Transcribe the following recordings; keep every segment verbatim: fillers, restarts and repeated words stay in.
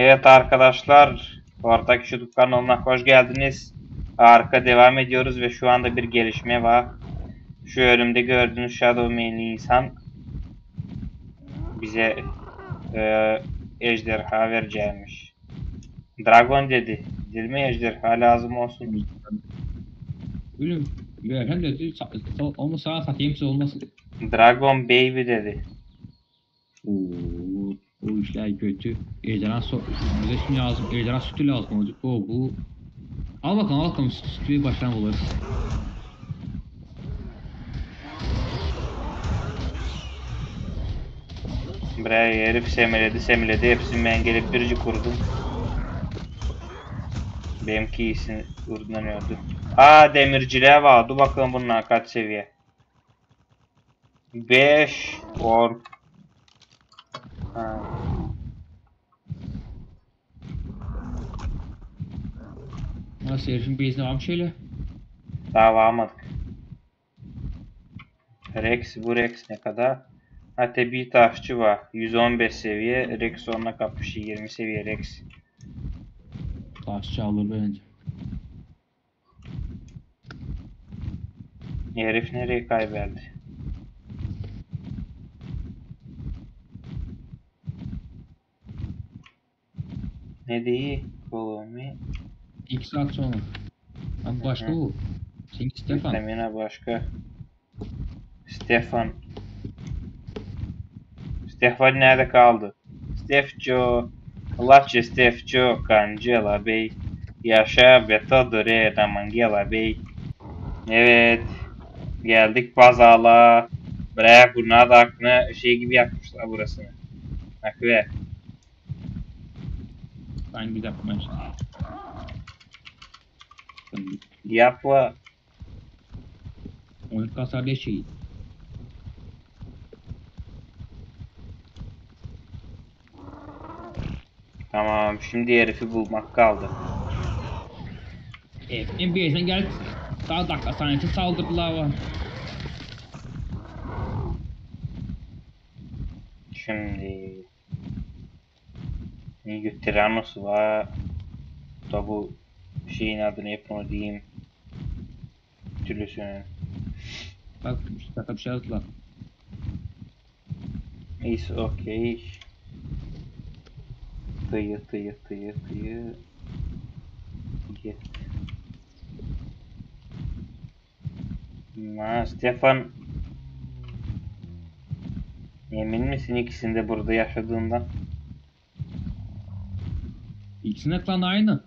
Evet arkadaşlar, ortak YouTube kanalına hoş geldiniz. Harika devam ediyoruz ve şu anda bir gelişme var. Şu önümde gördüğünüz Shadow Man'li insan bize e, ejderha vereceğimiş. Dragon dedi. Değil mi, ejderha lazım olsun. Gülüm, hem de onu sana satayım size olmasın. Dragon Baby dedi. Oo, o işler kötü. Ejderha so bize şimdi lazım. Ejderha sütü lazım olacak. O bu. Al bakalım al bakalım sütü baştan buluruz. Bre herif semeledi semeledi hepsini ben gelip birci kurdum. Benimki iyisini urdunlanıyordu. Aa, demirciliğe var. Dur bakalım bunlar kaç seviye. beş or. Ha. Nasıl herifin bezine var mı şöyle? Daha varmadık. Rex, bu Rex ne kadar? Hatta bir taşçı var. yüz on beş seviye. Rex onunla kapışı yirmi seviye Rex. Taşçı alır bence. Herif nereye kayboldu? Ne değil? Kolomi. İki saat sonra. Abi başka bu. Seninki Stefan. Vitamina başka. Stefan. Stefan nerede kaldı? Stefço. Laçı Stefço. Kancela Bey. Yaşa Betadore Ramangela Bey. Evet. Geldik Bazal'a. Bre bunlar da aklına şey gibi yapmışlar burasını. Bak be. Ben bir dakika ben şimdi. Yapma. Oyun kasar diye şey. Tamam, şimdi herifi bulmak kaldı. Evet, N B A'den gel. Daha dakika saniyesi saldırdılar var. Şimdi Nigu Tyrannos var. Da bu şeyin adını hep onu diyeyim. Türlüsünün. Bak şu dakika bir şey yazdılar. Is okey. Tıyı tıyı tıyı tıyı. Git. Ma Stefan. Emin misin ikisinde burada yaşadığından? İkisinin ekranı aynı.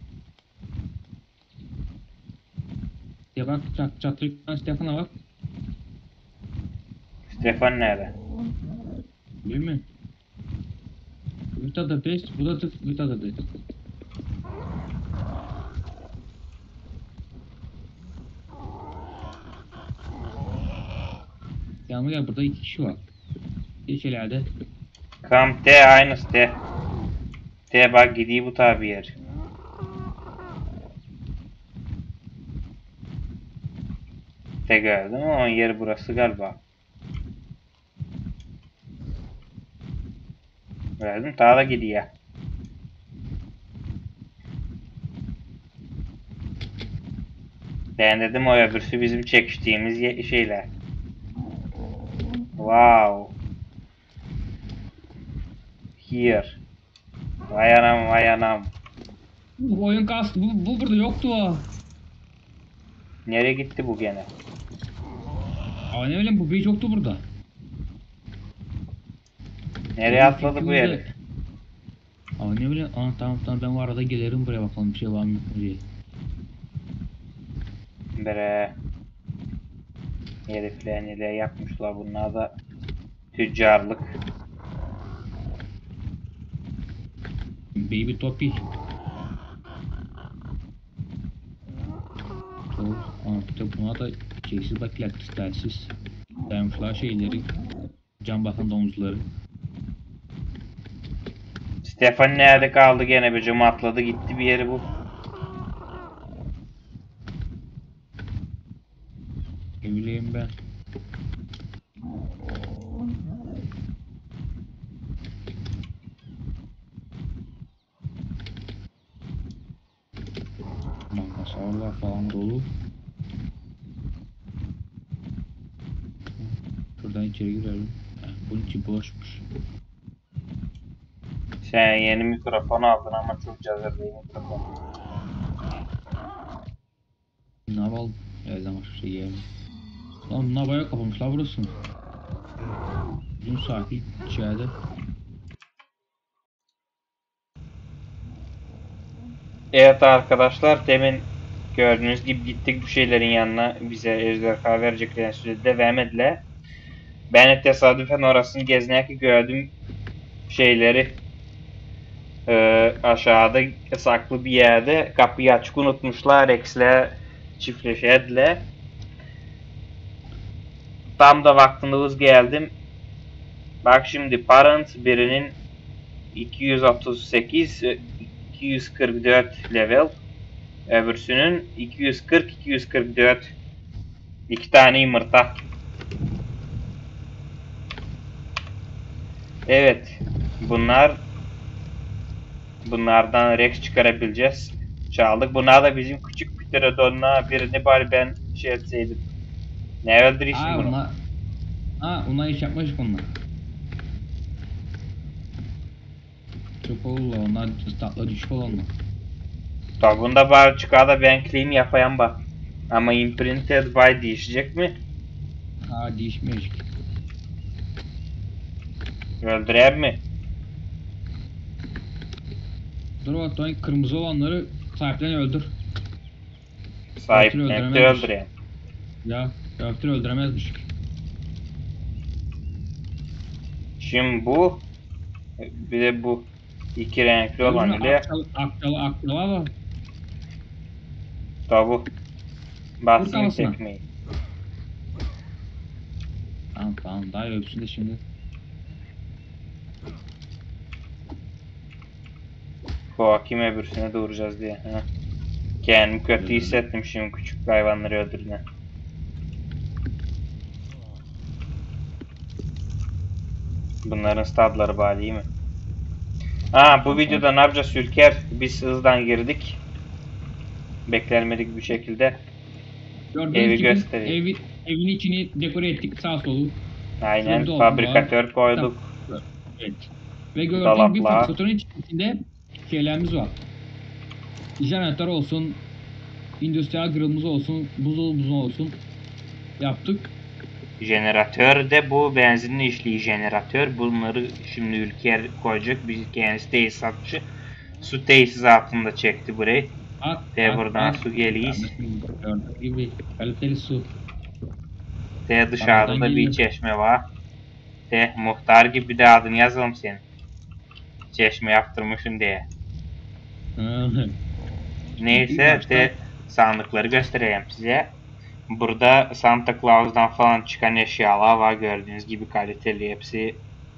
Ya bak çat çatırıktan Stefan'a bak. Stefan nerede? Değil mi? Vita da beş, bu da tık Vita da beş. Yağmur ya burada iki kişi var. Geçelerde. Kamp de aynısı de. De bak gidiyor bu tabi yer. De gördün mü? Onun yeri burası galiba. Gördün, daha da gidiyor. Ben dedim o öbürsü bizim çekiştiğimiz şeyler. Wow. Here. Vay anam vay anam. Bu oyun kastı. Bu, bu burada yoktu o. Nereye gitti bu gene? Aa ne bileyim bu beş yoktu burada. Nereye atladı bu herif? Aa ne bileyim. Aa tamam tamam ben o arada gelirim buraya bakalım bir şey var mı diye. Bre. Herifler neler yapmışlar, bunlar da tüccarlık. Baby Topi. Aa bir de buna da şeysiz bakıyla kristalsiz. Dayanmışlar şeyleri. Can bakan domuzları. Stefan nerede kaldı gene, becim atladı gitti bir yeri bu. Ne bileyim ben. Aksesuarlar falan dolu. Şuradan içeri girelim. Heh, bunun içi boşmuş. Sen yeni mikrofon aldın ama çok cazır değil mikrofon. Ne yapalım? Her zaman şu şey yiyelim. Lan bunlar bayağı kapamışlar burası. Uzun sakin içeride. Evet arkadaşlar, demin gördüğünüz gibi gittik bu şeylerin yanına, bize ejderha vereceklerini sürede vermediler. Ben de tesadüfen orasını gezerken gördüm şeyleri. Ee, aşağıda saklı bir yerde kapıyı açık unutmuşlar, Rex'le çiftleşediler. Tam da vaktinde geldim. Bak şimdi parent birinin iki yüz otuz sekiz iki yüz kırk dört level, öbürsünün iki yüz kırk iki yüz kırk dört. İki tane yumurta. Evet. Bunlar bunlardan Rex çıkarabileceğiz. Çaldık. Bunlar da bizim küçük Pterodon'la birini bari ben şey etseydim. Ne öldürüyorsun Aa bunu? onlar... Ha onlar iş yapmış bunlar. Çok oldu onlar tatlı düşük olanlar. Tabi bunda bari çıkar da ben claim yapayım bak. Ama imprinted by değişecek mi? Ha değişmiş. Öldürer mi? Dur bak Tony kırmızı olanları sahiplerini öldür. Sahiplenip de öldüreyim. Ya Göktür öldüremezmiş. Şimdi bu bir de bu iki renkli olan ile Akçalı akçalı akçalı var. tabu basayım kafasına. tekmeyi. Tamam tamam daha öpsün de şimdi. Hakim öbürsüne doğuracağız diye. Ha. Kendimi kötü hissettim şimdi küçük hayvanları öldürdüğüne. Bunların stadları bari iyi mi? Ha bu videoda ne yapacağız Ülker? Biz hızdan girdik. Beklenmedik bir şekilde. Gördüğünüz Evi gibi göstereyim. evi, evin içini dekore ettik sağ solu. Aynen Şurada fabrikatör var. koyduk. Evet. Ve gördüğünüz gibi Dolaplar. fabrikatörün içinde şeylerimiz var. Jeneratör olsun, endüstriyel grill'ımız olsun, buzdolabımız olsun yaptık. Jeneratör de bu benzinli işliği jeneratör. Bunları şimdi Ülker koyacak. Biz kendisi tesisatçı. Su tesisatında çekti burayı. At, Ve at, buradan at. su geliyor. Gördüğünüz gibi kaliteli su. Ve dışarıda da bir çeşme var. Ve muhtar gibi de adını yazalım senin. Çeşme yaptırmışsın diye. Neyse de sandıkları göstereyim size. Burada Santa Claus'dan falan çıkan eşyalar var, gördüğünüz gibi kaliteli hepsi.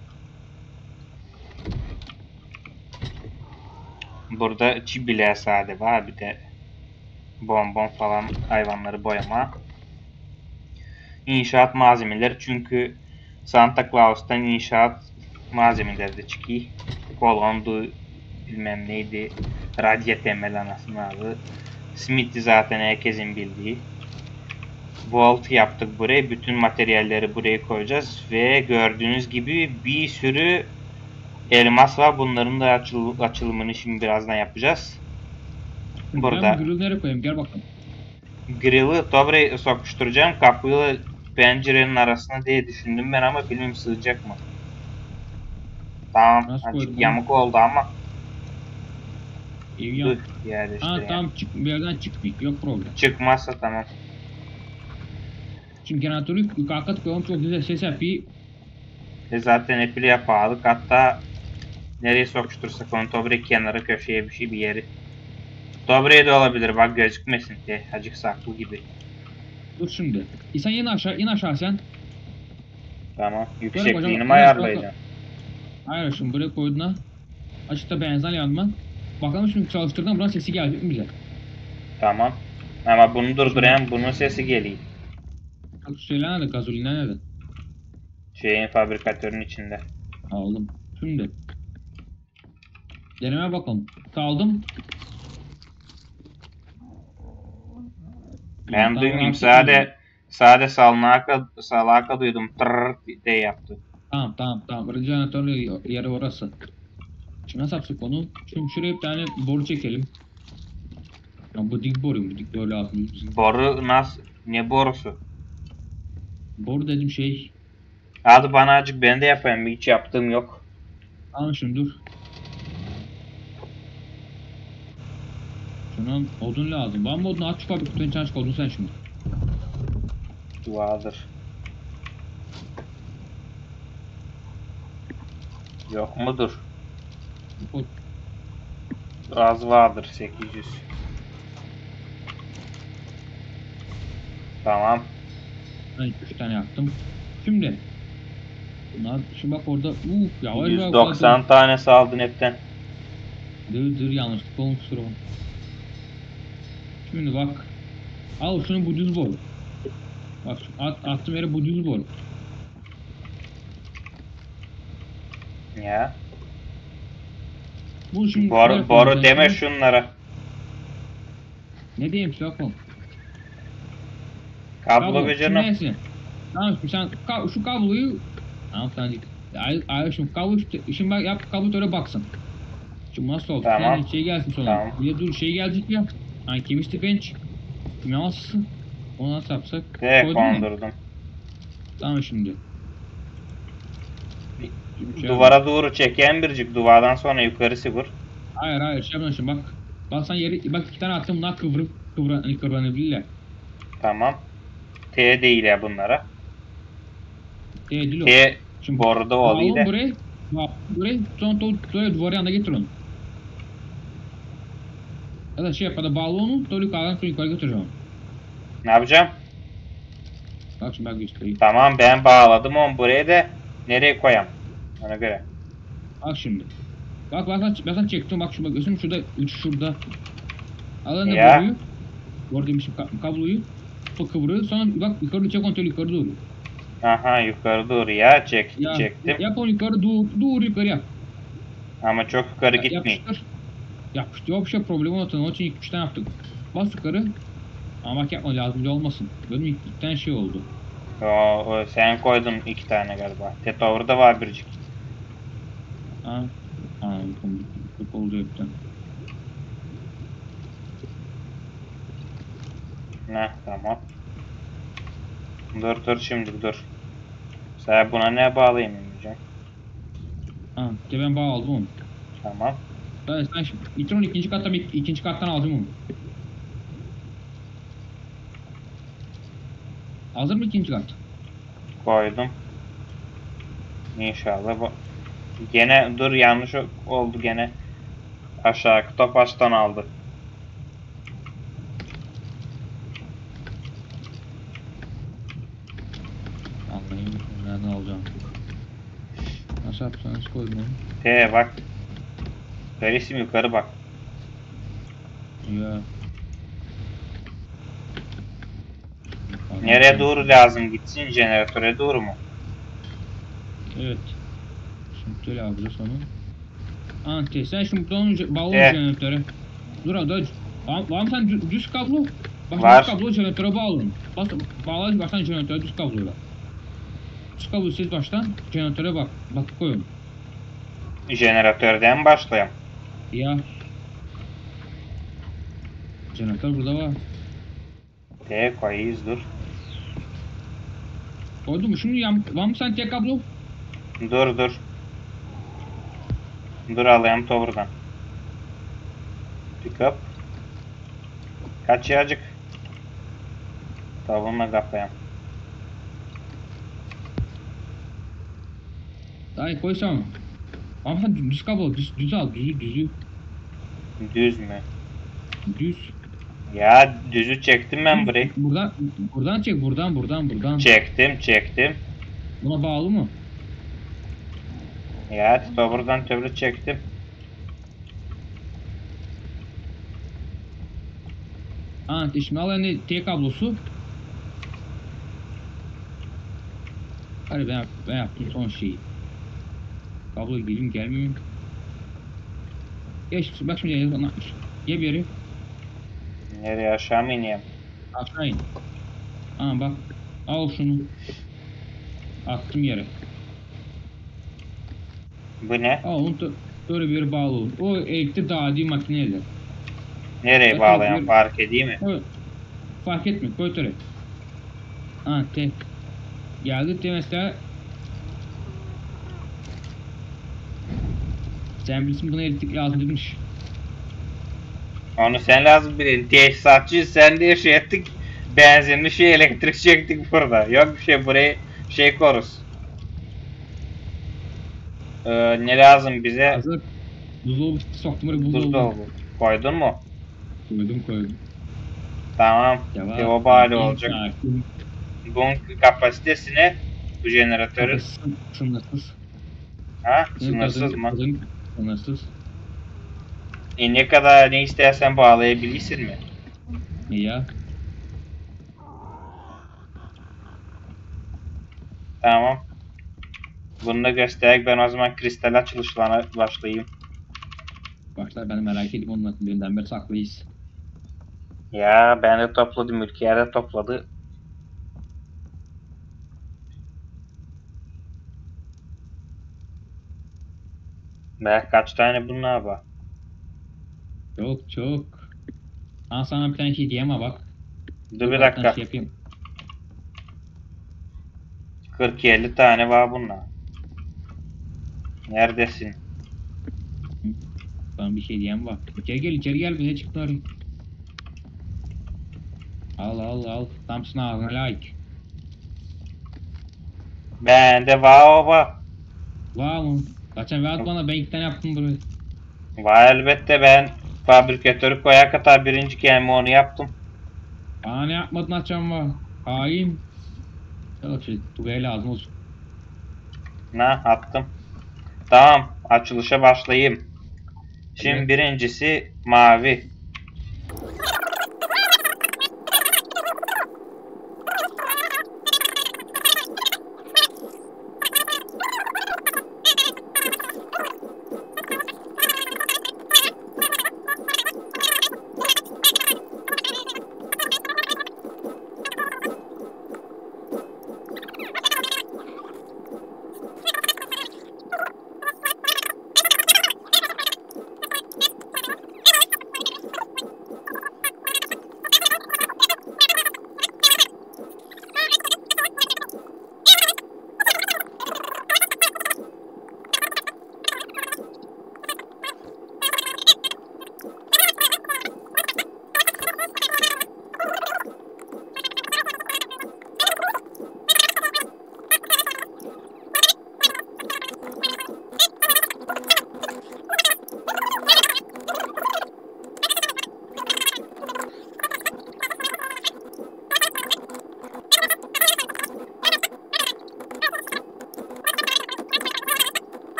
Burada çibiler sade var, bir de bonbon falan, hayvanları boyama. İnşaat malzemeleri, çünkü Santa Claus'tan inşaat malzemeleri de çıkıyor. Kolondu, bilmem neydi, radya temel anasını adı. Smith'i zaten herkesin bildiği. Vault yaptık buraya. Bütün materyalleri buraya koyacağız. Ve gördüğünüz gibi bir sürü elmas var. Bunların da açıl açılımını şimdi birazdan yapacağız. Burada. Ben bu grill'i nereye koyayım? Gel bakalım. Grill'i tabi sokuşturacağım. Kapıyı pencerenin arasına diye düşündüm ben ama bilmiyorum sığacak mı. Tamam. Azıcık yamuk oldu ama. İyi Dur, ya. yerleştireyim. Ha tamam çık, bir yerden çıkmıyor. Yok problem. Çıkmazsa tamam. Şimdi jeneratörü yukarı kat koyalım, çok güzel ses yapıyor. E zaten epile pahalı. Hatta nereye sokuştursak onu tobre kenara köşeye bir şey bir yeri. Tobre de olabilir bak, gözükmesin diye. Acık saklı gibi. Dur şimdi. E sen in aşağı, in aşağı sen. Tamam. Yüksekliğini mi Hocam, ayarlayacağım? hayır şimdi buraya koyduğuna. Açıkta benzin yanma. Bakalım şimdi çalıştırdığında buradan sesi gelecek mi bize? Tamam. Ama bunu durdurayım, bunun sesi geliyor. Şeyler nerede? Gazolinler nerede? Şeyin fabrikatörün içinde. Aldım. Şimdi. Deneme bakalım. Kaldım. Ben Tamam, duymayayım. artık Sade sade salnaka salaka duydum. Tırr diye yaptı. Tamam tamam tamam. Radyatörlü yeri orası. Şimdi nasıl yapsak onu? Şimdi şuraya bir tane boru çekelim. Ya bu dik boru, bu dik boru lazım bizim. Boru nasıl? Ne borusu? Boru dedim şey. Hadi bana acık ben de yapayım. Hiç yaptığım yok. Tamam şimdi dur. Şuna odun lazım. Var mı odun? Aç şu kapıyı, kutunun içine aç odun sen şimdi. Vardır. Yok mudur? O- Az vardır sekiz yüz. Tamam. Ben üç tane yaptım. Şimdi. Bunlar, şimdi bak orada. Uf yavaş yüz yavaş. doksan tane saldın hepten. Dır dır yanlışlık olmuş kusura bakma. Şimdi bak. Al şunu bu düz boru. Bak şu at, attım yere bu düz boru. Ya. Bu şimdi Boru, nereye boru koyacaksın deme şimdi? şunlara. Ne diyeyim size bakalım. Kablo Şimdi gıcırını. neyse. Tamam şimdi sen ka- şu kabloyu tamam sen dik. Ay, ay şimdi kablo işte- şimdi bak yap kablo öyle baksın. Şimdi nasıl oldu? Tamam. Yani şey gelsin sonra. Tamam. Bir de dur şey gelecek ya. Hani chemistry bench. Kimyalısı. Onu nasıl yapsak? De Koydun mu? kondurdum. Tamam şimdi. Şimdi şey Duvara doğru çeken biricik. Duvardan sonra yukarı sıvır. Hayır hayır şey yapma şimdi bak. Bak sen yeri bak iki tane attım bunlar kıvrıp kıvran hani kıvranabilirler. Tamam. T değil ya bunlara. Değil değil o. T Şimdi boruda bağlı oluyor da. buraya. Bağlı buraya sonra to to duvarı yanına getir onu. Ya da şey yap ya da bağlı onu to yukarıdan sonra yukarı götüreceğim onu. Ne yapacağım? Bak şimdi bak göstereyim. Tamam ben bağladım onu buraya da. Nereye koyam? Ona göre. Bak şimdi. Bak bak bak ben çektim bak şu bak gözüm şurada üç şurada. Al Ya. boruyu. Boru demişim ka- kabloyu. To kıvrıyor sonra bak yukarı çek kontrol yukarı doğru. Aha yukarı doğru ya. Çek, Ya, çektim. yap onu yukarı doğru, doğru yukarı yap. Ama çok yukarı Ya, gitmeyin. yapıştır. Yapıştır. Yok bir şey problem olmadı. Onun için ilk üç tane yaptık. Bas yukarı. Ama bak yapma lazımcı olmasın. Benim ilk iki tane şey oldu. O, o, sen koydun iki tane galiba. Tetover'da var biricik. Ha. Ha. Çok oldu hepten. Ne tamam. Dur dur şimdi dur. Sen buna ne bağlayayım diyeceğim. Ha. De ben bağ aldım onu. Tamam. Ben sen şimdi İtron ikinci kattan ik- ikinci kattan aldım onu. Hazır mı ikinci kat? Koydum. İnşallah bu. Gene dur yanlış oldu gene. Aşağı topaçtan aldı. Anlayayım. Nereden alacağım? Nasıl yapsanız koydum onu. T bak. Verisim yukarı bak. Ya. Nereye doğru lazım gitsin? Jeneratöre doğru mu? Evet. Şimdi şöyle yapacağız onu. Anti sen şimdi buradan bağlı Evet. jeneratöre. Dur abi dur. Var, var mı sen dü- düz kablo? Bak Var. düz kablo jeneratöre bağlı. Bas bağla baştan jeneratöre düz kabloyla. Düz kabloyu siz baştan jeneratöre bak. Bak koyun. Jeneratörden başlayayım. Ya. Jeneratör burada var. T koyayız dur. Koydun mu? Şimdi yan, var mı sen tek kablo? Dur dur. Dur alayım tower'dan. Pick up. Kaç yacık. Tower'ına kapayım. Dayı koysam. Ama sen düz kablo düz, düz al düzü düzü. Düz mü? Düz. Ya düzü çektim ben burayı. Buradan buradan çek buradan buradan buradan. Çektim çektim. Buna bağlı mı? Ya tower'dan töbre çektim. Ha şimdi al yani T kablosu. Hadi ben, yap- ben yaptım son şeyi. Kablo gelim gelmiyor. Geç bak şimdi ona ye bir yeri. Nereye aşağı mı ineyim? Aşağı in. Aa bak. Al şunu. Attım yere. Bu ne? Al onu da böyle bir yere bağlı olur. O elektrik dağıtı makineyle. Nereye Götür bağlayan bir- fark edeyim mi? O fark etmiyor. Koy töre. Ha tek. Geldi de mesela. Sen bilirsin buna elektrik lazım demiş. Onu sen lazım bilin. Tesisatçı sen de şey ettik. Benzinli şey elektrik çektik burada. Yok bir şey burayı şey koruz. Ee, ne lazım bize? Hazır. Buzdolabı soktum oraya buzdolabı. Buzdolabı. Koydun mu? Koydum koydum. Tamam. Devam. Teo bari Sakin, olacak. sakin. Bunun kapasitesi ne? Bu jeneratörün. Kapasitesi sınırsız. Ha? Senin Sınırsız gazın- mı? gazın Sınırsız. E ne kadar ne istersen bağlayabilirsin mi? İyi ya. Tamam. Bunu da göstererek ben o zaman kristal açılışlarına başlayayım. Başlar ben de merak edeyim onun nasıl birinden beri saklıyız. Ya ben de topladım. Ülkeler de topladı. Belki kaç tane bunlar var. Çok çok. Ben sana bir tane şey diyeyim ama bak. Dur bir Ufaktan dakika. Şey yapayım. kırk elli tane var bunlar. Neredesin? Sana bir şey diyeyim bak. İçeri gel içeri gel bize çıktı oraya. Al al al. Tam sana ağzına layık. Bende var o var. Var mı? Kaçan ver bana ben iki tane yaptım burayı. Var elbette ben fabrikatörü koya kadar birinci kelime onu yaptım. Bana ne yapmadın açan var. Hain. Yok şey Tugay'a lazım olsun. Ne attım. Tamam açılışa başlayayım. Şimdi Evet. birincisi mavi.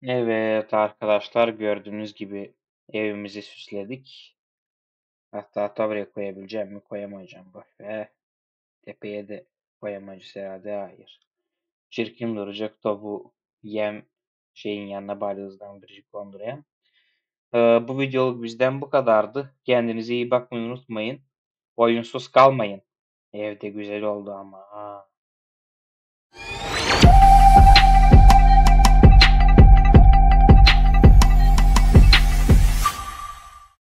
Evet arkadaşlar, gördüğünüz gibi evimizi süsledik. Hatta taburaya koyabileceğim mi? Koyamayacağım. Bak ve tepeye de koyamayacağız herhalde. Hayır. Çirkin duracak da bu yem şeyin yanına bari hızlandırıcı kondurayım. Ee, bu videoluk bizden bu kadardı. Kendinize iyi bakmayı unutmayın. Oyunsuz kalmayın. Evde güzel oldu ama. Ha.